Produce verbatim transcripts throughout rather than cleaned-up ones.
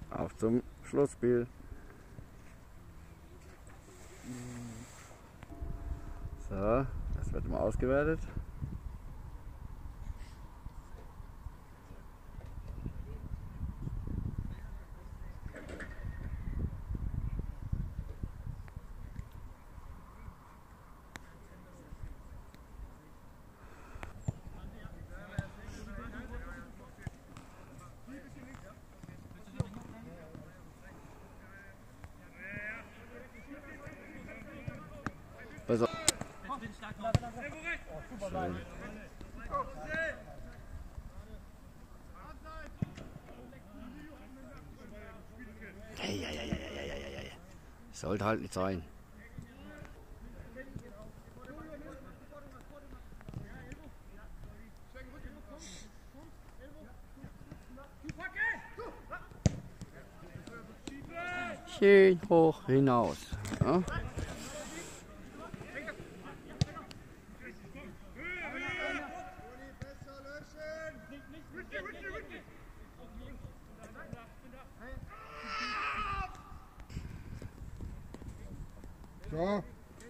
Auf zum Schlussspiel. So, das wird mal ausgewertet. Besser. Schön. Hey, ja, ja, ja, ja, ja, ja, ja. Sollte halt nicht sein. Schön hoch hinaus. Ja? Ja.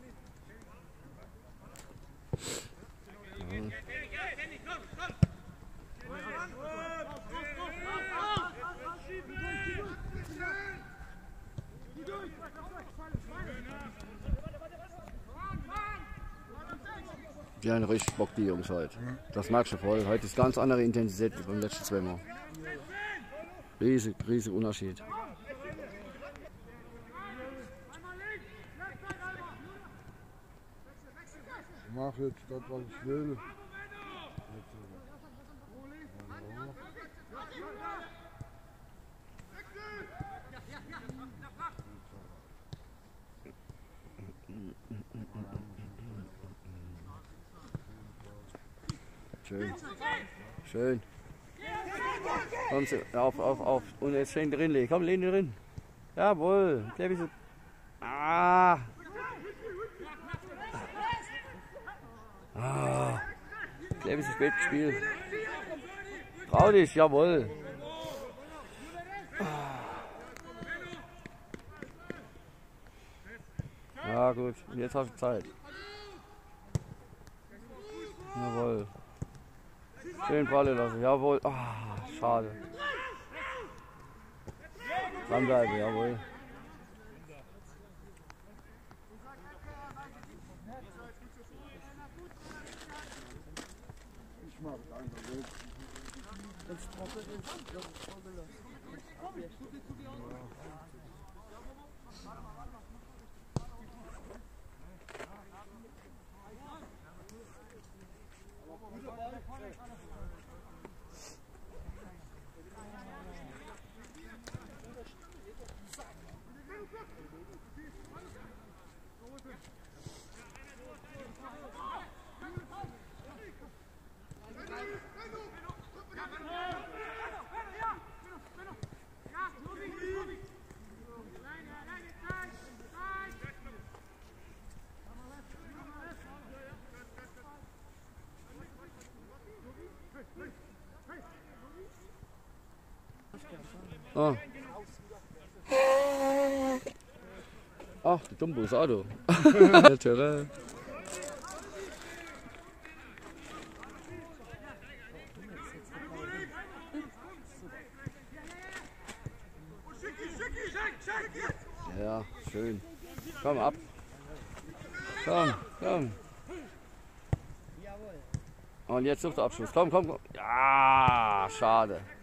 Die haben richtig Bock, die Jungs heute. Das merkst du voll. Heute ist ganz andere Intensität wie beim letzten zweimal. Riesig, riesig Unterschied. Ich mach jetzt das, was ich will. Schön. Schön. Komm, auf, auf, auf. Und jetzt schön drin legen. Komm, lehn drin. Jawohl. Bleib ich so. Ah. Ah. Bleib ich so spät gespielt. Trau dich, jawohl. Ja gut, und jetzt hast du Zeit. Jawohl. Schön Balle lassen, jawohl. Ah, schade. Dranbleiben, jawohl. Ich mach es einfach so. Wenn es trocken ist, dann ist es trocken lassen. Ah. Ach, der Dumbo ist auch da. Ja, schön. Komm ab. Komm, komm. Und jetzt sucht der Abschluss. Komm, komm, komm. Ja, schade.